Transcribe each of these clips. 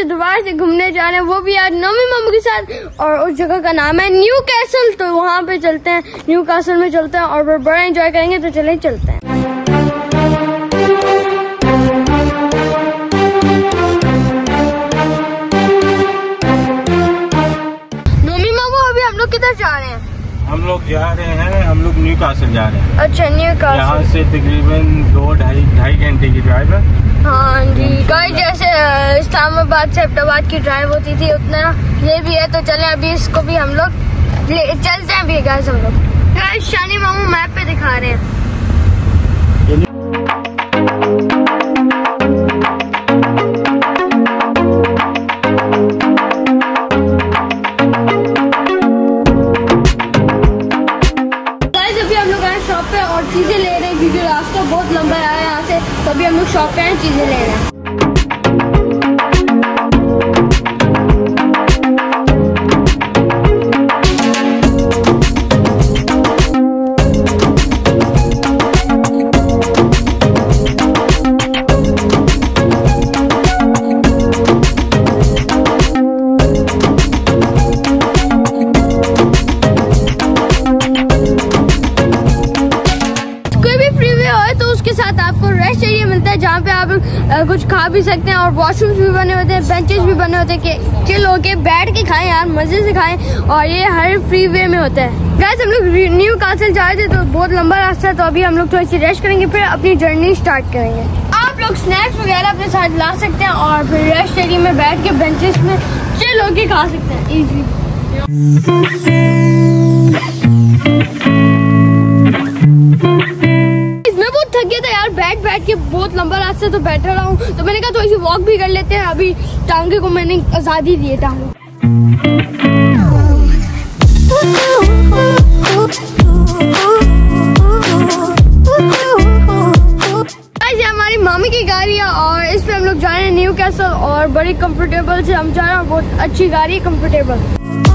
दोबारा से घूमने जा रहे हैं, वो भी आज नोमी मामू के साथ। और उस जगह का नाम है न्यू कैसल। तो वहाँ पे चलते हैं, न्यू कैसल में चलते हैं और बड़ा एंजॉय करेंगे। तो चले चलते हैं। नोमी मामू अभी हम लोग किधर जा रहे हैं? हम लोग न्यू कैसल जा रहे हैं। अच्छा, न्यू कैसल। यहाँ से तकरीबन 2-2.5 घंटे की ड्राइव है। हाँ जी गाइस, जैसे इस्लामाबाद से अहमदाबाद की ड्राइव होती थी उतना ये भी है। तो चलें अभी इसको भी हम लोग चलते हैं अभी गाइस। हम लोग गाइस शानी मामू मैप पे दिखा रहे हैं। शॉप पे और चीजें ले रहे हैं क्योंकि रास्ता बहुत लंबा है यहाँ से। तो अभी हम लोग शॉप पे हैं, चीजें ले रहे हैं। साथ आपको रेस्ट एरिया मिलता है जहाँ पे आप कुछ खा भी सकते हैं और वॉशरूम्स भी बने होते हैं, बेंचेस भी बने होते हैं कि चिल होके बैठ के खाएं यार, मजे से खाएं। और ये हर फ्री वे में होता है। गाइस हम लोग न्यू कैसल जा रहे थे तो बहुत लंबा रास्ता है। तो अभी हम लोग थोड़ी सी रेस्ट करेंगे, फिर अपनी जर्नी स्टार्ट करेंगे। आप लोग स्नैक्स वगैरह अपने साथ ला सकते हैं और फिर रेस्ट एरिया में बैठ के बेंचेस में चिल होके खा सकते हैं इजीली। थक गया था यार, बैठ के बहुत लंबा रास्ता तो बैठा रहा हूँ। तो मैंने कहा थोड़ी सी वॉक भी कर लेते हैं। अभी टांगे को मैंने आजादी दी है। टांगों ये हमारी मामी की गाड़ी है और इस पे हम लोग जा रहे हैं न्यू कैसल। और बड़ी कंफर्टेबल से हम जा रहे हैं, बहुत अच्छी गाड़ी है, कंफर्टेबल।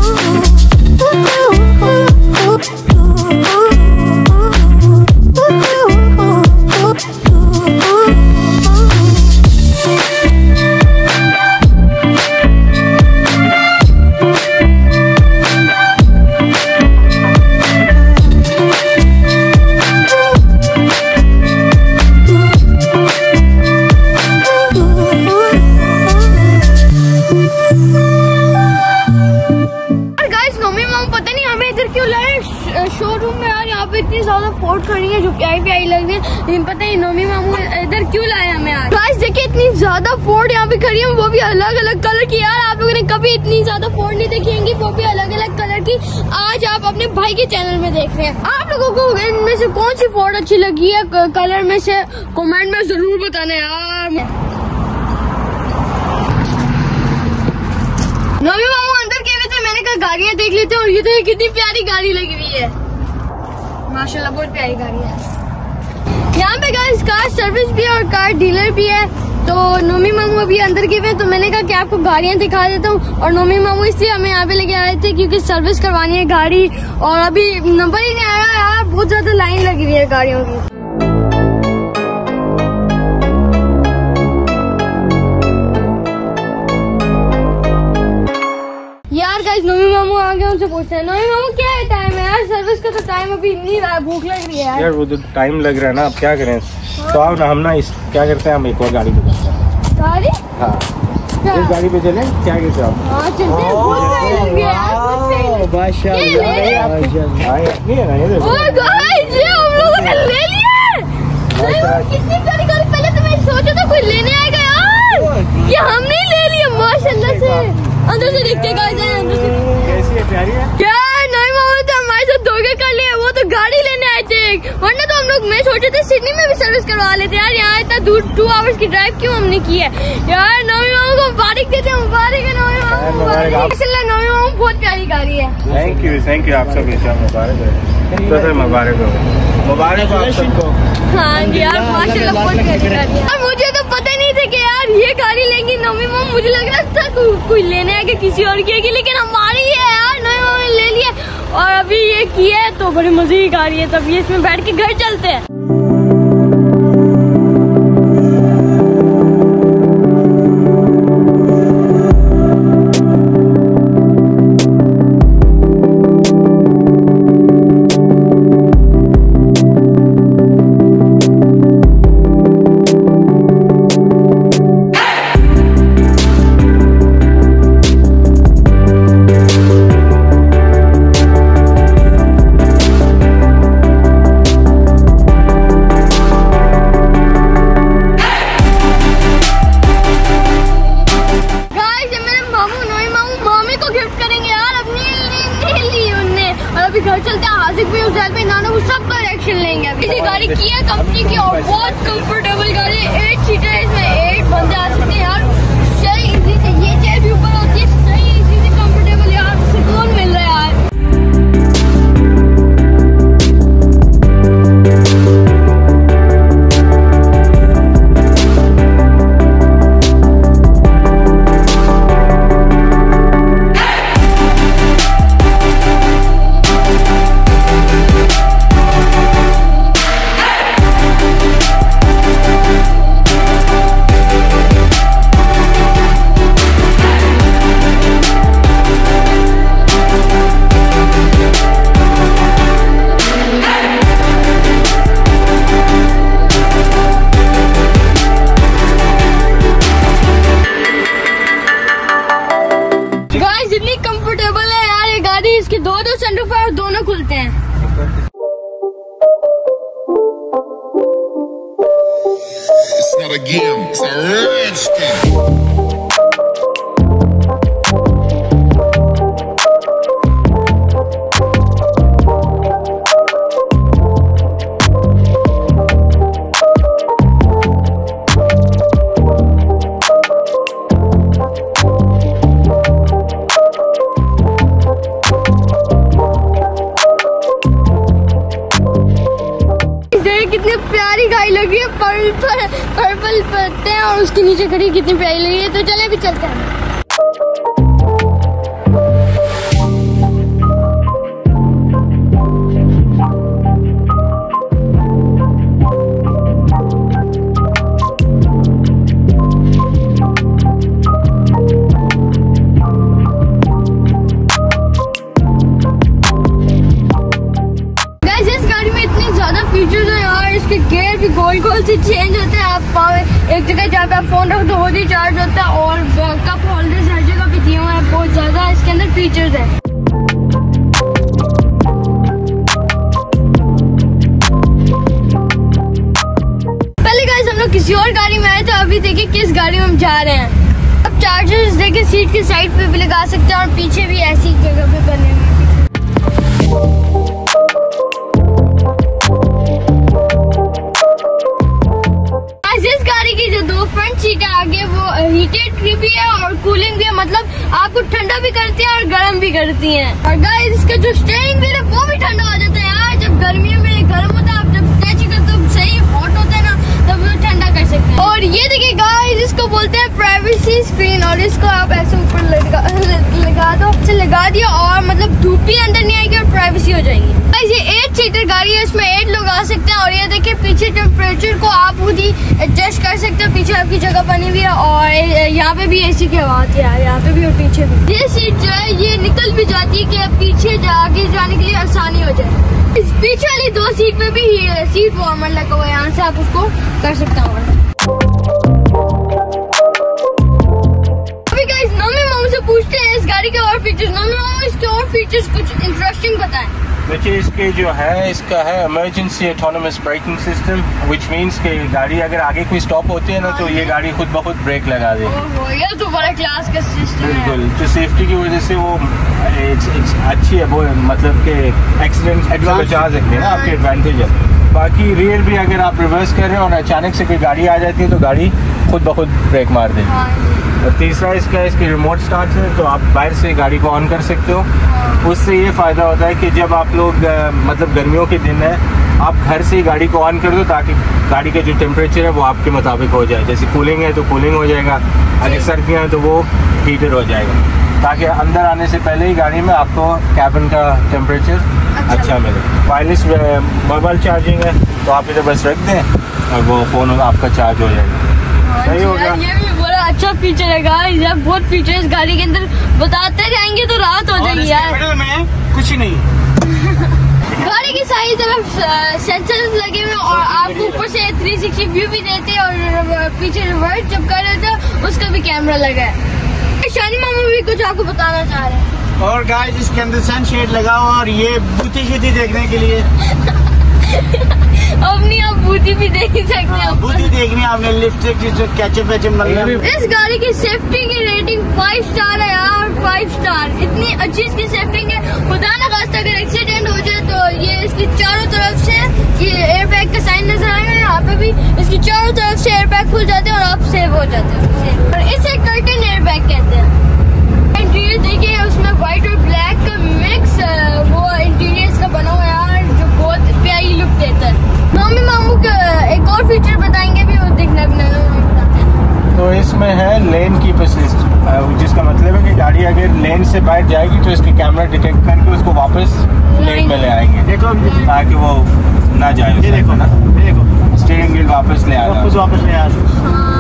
शोरूम में यार यहाँ पे इतनी ज्यादा फोर्ड खड़ी है जो प्यारी लग रही है, लेकिन पता नहीं नोमी मामू इधर क्यों लाए हमें यार। गाइस देखिए इतनी ज्यादा फोर्ड यहाँ पे खड़ी है, वो भी अलग अलग कलर की। यार आप लोगों ने कभी इतनी ज्यादा फोर्ड नहीं देखी होंगी, वो भी अलग अलग कलर की। आज आप अपने भाई के चैनल में देख रहे हैं। आप लोगों को इनमें से कौन सी फोर्ड अच्छी लगी है कलर में से कमेंट में जरूर बताना यार। नोमी मामू अंदर के थे, मैंने कहा गाड़ियाँ देख लेते हैं। और ये तो कितनी प्यारी गाड़ी लग रही है, माशाल्लाह बहुत प्यारी गाड़ी है। यहाँ पे गाइस कार सर्विस भी है और कार डीलर भी है। तो नोमी मामू अभी अंदर गए हुए, तो मैंने कहा कि आपको गाड़ियाँ दिखा देता हूँ। और नोमी मामू इसलिए हमें यहाँ पे लेके आए थे क्योंकि सर्विस करवानी है गाड़ी। और अभी नंबर ही नहीं आया यार, बहुत ज्यादा लाइन लगी हुई है गाड़ियों की। यार गाइस नोमी मामू आ गए, उनसे पूछते हैं नोमी मामू क्या है टाइम है यार, सर्विस का तो टाइम अभी नहीं रहा, भूख लग रही है यार। वो तो टाइम लग रहा है ना, अब क्या करें। तो आओ ना हम ना इस क्या करते हैं, हम एक और गाड़ी पे चलते हैं। गाड़ी? हाँ इस गाड़ी पे चले, क्या कहते हो आप? हाँ चलते हैं, बहुत सही लग रही है यार, बहुत सही लग रही है। हम लोगों ने ले लिया। कितनी प्यारी गाड़ी, पहले तो मैं सोचा था कोई लेने आएगा यार, ये हमने ले लिया माशाल्लाह से। अंदर से देखते गाइस, अंदर से कैसी है, प्यारी है यार। नोमी मामू तो हमारे साथ धोखे कर लिए, वो तो गाड़ी लेने आए थे। वरना तो हम लोग, मैं सोचे थे सिडनी में भी सर्विस करवा लेते यार। यहाँ इतना दूर 2 आवर्स की ड्राइव क्यों हमने की है यार। नोमी मामू को मुबारक देते हैं, मुबारक है नोमी मामू। नोमी मामू बहुत प्यारी गाड़ी है। थैंक यू आप सब मुबारक है, मुबारक हो आप सबको। हाँ जी यार माशाल्लाह बहुत प्यारी गाड़ी है। और मुझे तो पता नहीं था कि यार ये गाड़ी लेंगी नोमी मामू, मुझे लग रहा था कोई लेने आएगा किसी और की, लेकिन हमारी है यार। नोमी मामू ने ले लिया और अभी ये की है तो बड़ी मजे की गाड़ी है। तब ये इसमें बैठ के घर चलते हैं। अभी घर चलते हैं, हाजिक भी उजैल भी नाना वो सब पर एक्शन लेंगे। अभी ये गाड़ी किया कंपनी की और बहुत कंफर्टेबल गाड़ी, 8 सीटर है, इसमें 8 बंदे आ सकते हैं यार। सही इजी से ये चेयर भी ऊपर होती है, सही इजी से कंफर्टेबल यार, सुकून मिल रहा है यार। इसके दो सनरूफ है और दोनों खुलते हैं। It's not a game, it's a rich thing. कितनी प्यारी गाड़ी लग रही है, पर्पल पत्ते हैं और उसके नीचे खड़ी कितनी प्यारी लग रही है। तो चले भी चलते हैं। इसके गेयर भी गोल गोल से चेंज होते हैं। आप एक जगह जहाँ पे आप फोन रखो तो वो भी चार्ज होता है और कप होल्डर्स हर जगह पे दिए हुए हैं। बहुत ज्यादा इसके अंदर फीचर्स हैं। पहले गाइस हम लोग किसी और गाड़ी में आए थे, अभी देखिए किस गाड़ी में हम जा रहे हैं। अब चार्जर्स देखिए सीट की साइड पे भी लगा सकते हैं और पीछे भी ऐसी जगह पे बने हुए हैं। इस गाड़ी की जो दो फ्रंट सीट है आगे वो हीटेड भी है और कूलिंग भी है, मतलब आपको ठंडा भी करती है और गर्म भी करती है। और गाइस इसका जो स्टीयरिंग व्हील है वो भी ठंडा हो जाता है यार। जब गर्मियों में गर्म होता है, आप जब टच करते हो सही हॉट होता है ना, तब वो ठंडा कर सकते हैं। और ये देखिए गाइस इसको बोलते हैं प्राइवेसी स्क्रीन और इसको आप ऐसे ऊपर लगा दो, लगा दिया और मतलब धूप भी अंदर नहीं आएगी और प्राइवेसी हो जाएगी। गाइस ये 8 सीटर गाड़ी है, इसमें 8 लोग आ सकते हैं। और ये देखिए पीछे टेम्परेचर को आप खुद ही एडजस्ट कर सकते हो। पीछे आपकी जगह बनी हुई है और यहाँ पे भी एसी की हवा आती है, यहाँ पे भी और पीछे भी। ये सीट जो है ये निकल भी जाती है कि पीछे आगे जाने के लिए आसानी हो जाए। इस पीछे वाली 2 सीट पे भी सीट वार्मर लगा हुआ है, यहाँ से आप उसको कर सकते हो। अभी गाइस नमी मामू से पूछते हैं इस गाड़ी के और फीचर्स। नमी मामू इसके और फीचर्स कुछ इंटरेस्टिंग बताएं। देखिए इसके जो है इसका है emergency autonomous braking system, which means कि गाड़ी अगर आगे कोई स्टॉप होती है ना तो ये गाड़ी खुद ब खुद ब्रेक लगा देगी। ये तो बड़ा क्लास का सिस्टम है। बिल्कुल, जो सेफ्टी की वजह से वो अच्छी है, वो मतलब के एक्सीडेंट से बचा सकते हैं ना, आपके एडवांटेज है। बाकी रियर भी अगर आप रिवर्स कर रहे हो और अचानक से कोई गाड़ी आ जाती है तो गाड़ी खुद ब खुद ब्रेक मार देगी। और तीसरा इसकी रिमोट स्टार्ट है, तो आप बाहर से गाड़ी को ऑन कर सकते हो। उससे ये फ़ायदा होता है कि जब आप लोग मतलब गर्मियों के दिन है, आप घर से ही गाड़ी को ऑन कर दो ताकि गाड़ी का जो टेम्परेचर है वो आपके मुताबिक हो जाए। जैसे कूलिंग है तो कूलिंग हो जाएगा, अगर सर्दियाँ हैं तो वो हीटर हो जाएगा, ताकि अंदर आने से पहले ही गाड़ी में आपको कैबिन का टेम्परेचर अच्छा मिले। वायरलेस मोबाइल चार्जिंग है, तो आप इधर बस रख दें और वो फ़ोन आपका चार्ज हो जाएगा। सही होगा। ये भी बड़ा अच्छा फीचर है गाइस। जब बहुत फीचर्स गाड़ी के अंदर बताते रहेंगे तो रात हो जाएगी यार। में कुछ ही नहीं गाड़ी की सारी तरफ सेंसर्स लगे हुए और आपको ऊपर से 360 व्यू भी देते हैं और पीछे रिवर्स जब कर रहे थे उसका भी कैमरा लगा है। शानी मामू भी कुछ आपको बताना चाह रहे हैं। और गाइस इसके अंदर सनशेड लगा हुआ और ये बूती देखने के लिए अपनी आप बूटी भी देख सकते हैं। बूटी देखनी आपने, लिपस्टिक कैचअप वेचअप मतलब। इस गाड़ी की सेफ्टी की रेटिंग 5 स्टार है यार, 5 स्टार। इतनी अच्छी इसकी सेफ्टी है, खुदा न खास्ता अगर एक्सीडेंट हो जाए तो ये इसकी चारों तरफ से ये एयरबैग का साइन नजर आएगा, यहाँ पे भी इसकी चारों तरफ से एयरबैग खुल जाते हैं और आप सेव हो जाते हैं। और इसे कर्टन एयरबैग कहते हैं। इंटीरियर देखिए, उसमें व्हाइट और ब्लैक का मिक्स वो इंटीरियर का बना हुआ है जो बहुत प्यारी लुक देता है। मम्मी मामू का एक और फीचर बताएंगे भी, वो देखना भी नहीं। तो इसमें है लेन कीप असिस्ट, जिसका मतलब है कि गाड़ी अगर लेन से बाहर जाएगी तो इसके कैमरा डिटेक्ट करके उसको वापस लेन में ले आएंगे, देखो ताकि वो ना जाए। ये देखो ना, ये देखो स्टीयरिंग व्हील वापस ले आएगा, वापस ले आएगा।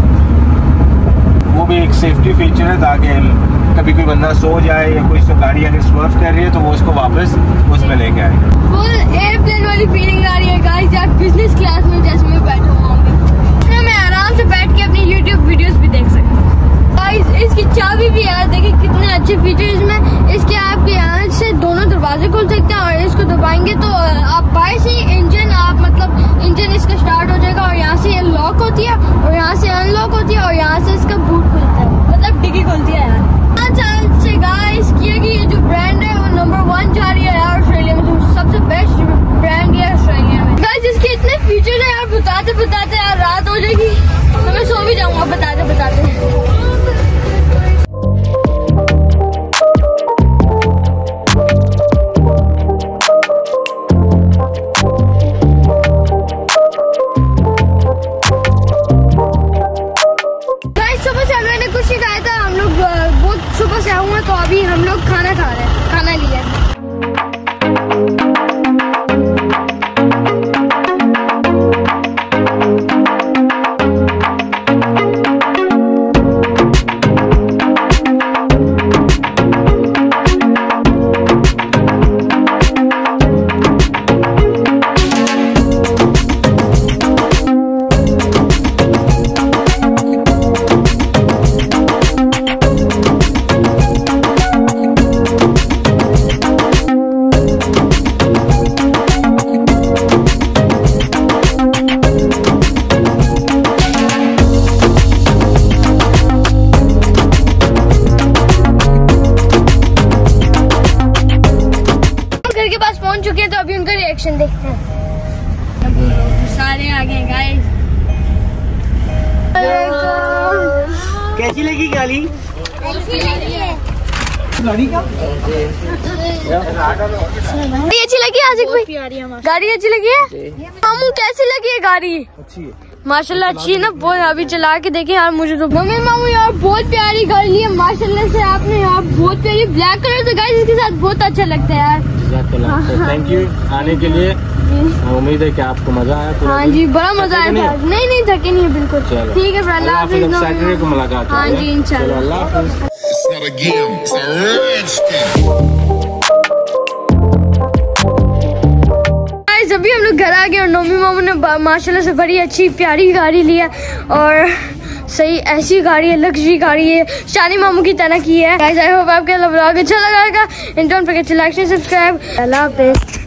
वो भी एक सेफ्टी फीचर है, ताकि कभी कोई बंदा सो जाए या कोई गाड़ी अगर स्वर्व कर रही है तो वो उसको वापस उसमें लेके आएगा। फुल एयरप्लेन वाली फीलिंग आ रही है गाइस, यार बिजनेस क्लास में जैसे मैं बैठा हुआ हूँ, इसमें मैं आराम से बैठ के अपनी यूट्यूब वीडियोस भी देख सकता हूँ। गाइस इसकी चाबी भी यार देखिए कितने अच्छे फीचर इसमें। इसके आपके यहाँ से दोनों दरवाजे खोल सकते हैं और इसको दबाएंगे तो आप बाहर से इंजन आप मतलब इंजन इसका स्टार्ट हो जाएगा और यहाँ से ये लॉक होती है और यहाँ से अनलॉक होती है और यहाँ से इसका बूट खुलता है, मतलब डिग्गी खुलती है यार। से गाइस किया कि ये जो ब्रांड है वो नंबर 1 जा रही है यार ऑस्ट्रेलिया में, तो सबसे बेस्ट ब्रांड है ऑस्ट्रेलिया में। गाइस इसके इतने फीचर्स है यार, बताते बताते यार रात हो जाएगी तो मैं सो भी जाऊंगा बताते बताते। सुबह से आऊंगा तो अभी हम लोग खाना खा रहे हैं, खाना लिया। चुके हैं तो अभी उनका रिएक्शन देखते हैं। सारे आ गए गाइस। कैसी लगी गाड़ी? गाड़ी अच्छी लगी आशिक भाई? गाड़ी अच्छी लगी है मामू? कैसी लगी है गाड़ी? अच्छी है माशाल्लाह, अच्छी है ना बहुत। अभी चला के देखे यार, मुझे तो मम्मी मामू यार बहुत प्यारी गाड़ी ली है माशाल्लाह से आपने यार, बहुत प्यारी ब्लैक कलर से गाइस इसके साथ बहुत अच्छा लगता है यार। थैंक यू आने के लिए, उम्मीद है कि आपको मजा आया। हाँ जी बड़ा मजा आया था। नहीं थके नहीं है बिल्कुल। ठीक है अल्लाह हाफिज़, सैटरडे को मुलाकात। हाँ जी इंशाल्लाह, अल्लाह हाफिज़। It's not a game, it's a redskins. अभी हम लोग घर आ गए और नोमी मामू ने माशाल्लाह से बड़ी अच्छी प्यारी गाड़ी ली है और सही ऐसी गाड़ी है, लग्जरी गाड़ी है, शानी मामू की तरह की है। गाइस आई होप आपको व्लॉग अच्छा लगा। And don't forget to like and subscribe. अल्लाह हाफिज़।